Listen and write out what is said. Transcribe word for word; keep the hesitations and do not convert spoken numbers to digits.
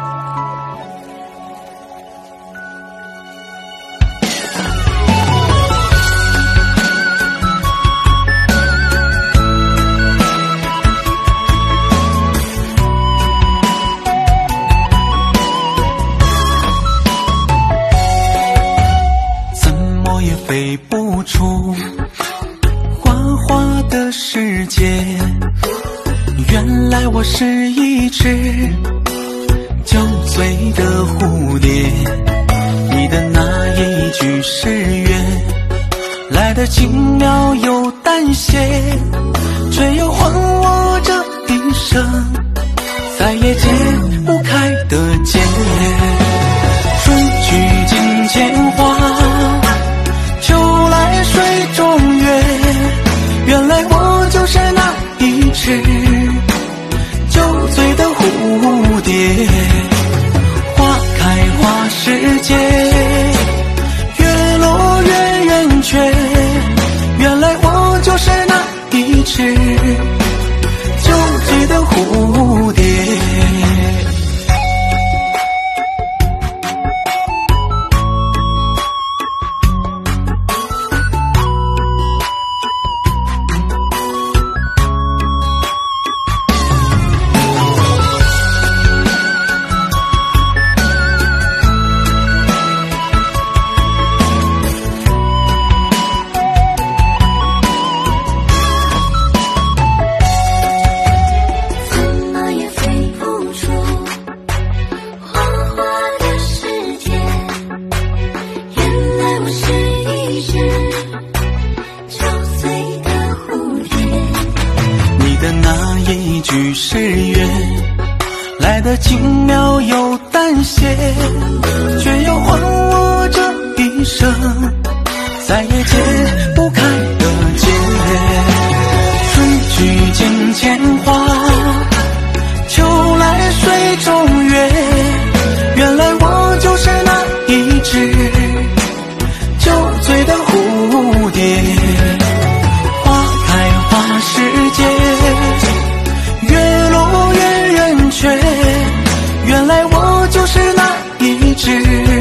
飞不出花花的世界，原来我是一只酒醉的蝴蝶。你的那一句誓言来得轻描又淡写，却又还我这一生再也解不开的结。春去境迁花，秋来水中月，原来我就是那一只酒醉的蝴蝶。花开花时节，月落月圆缺，原来我就是那一只酒醉的蝴蝶。句誓言来得轻描又淡写，却又还我这一生再也解不开的结。春去境迁花，秋来水中月，原来我就是那一只酒醉的蝴蝶。花开花时节，原来我就是那一只